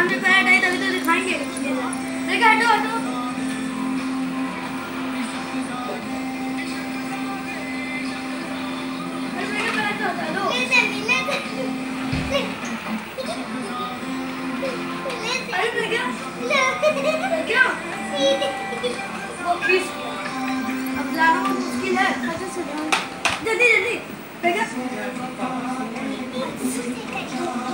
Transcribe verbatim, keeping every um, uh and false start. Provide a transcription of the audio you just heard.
सामने पैर आए तभी तो दिखाएंगे। देखा हटो हटो। अरे मेरे पैर तो हटा दो। ले ले ले ले। अरे मैं क्या? मैं क्या? वो खींच। अब लाना बहुत मुश्किल है। जल्दी जल्दी। मैं क्या?